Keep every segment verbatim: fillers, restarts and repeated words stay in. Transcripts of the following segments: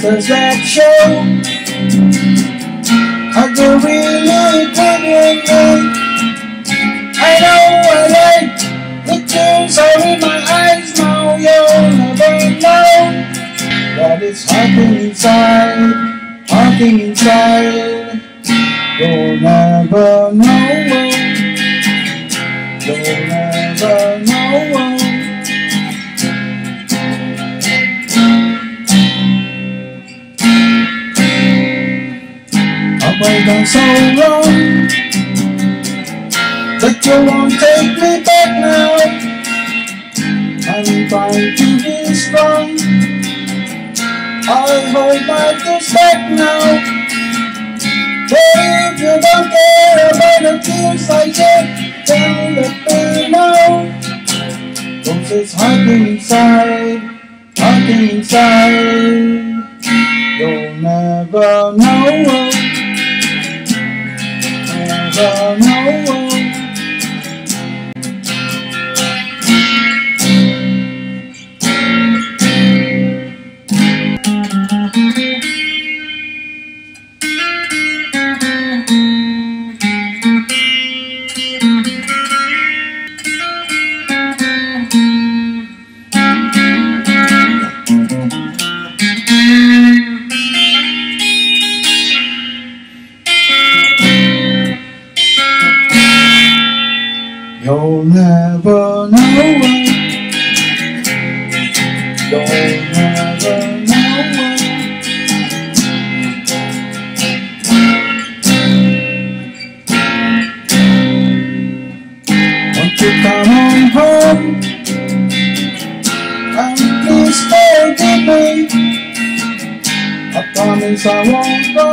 does that show? Are you really digging me? I know I like the tears are in my eyes now. You'll never know that it's hurting inside, hurting inside. You'll never know. You'll never know. I've waited so long that you won't take me back now. I'm trying to be strong. I hold my tears back now. But if you don't care about the tears I shed, then let me know. 'Cause it's hurting inside, hurting inside. You'll never know. Never know. You'll never know. You'll never know. Won't you come on home and please forgive me? I promise I won't go.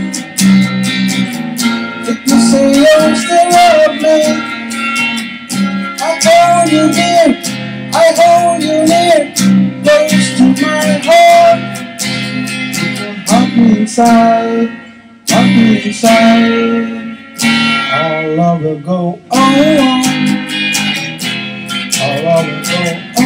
If you say you still love me, I hold you dear, I hold you near, close to my heart. You can hug me inside, hug me inside. Our love will go on, our love will go on.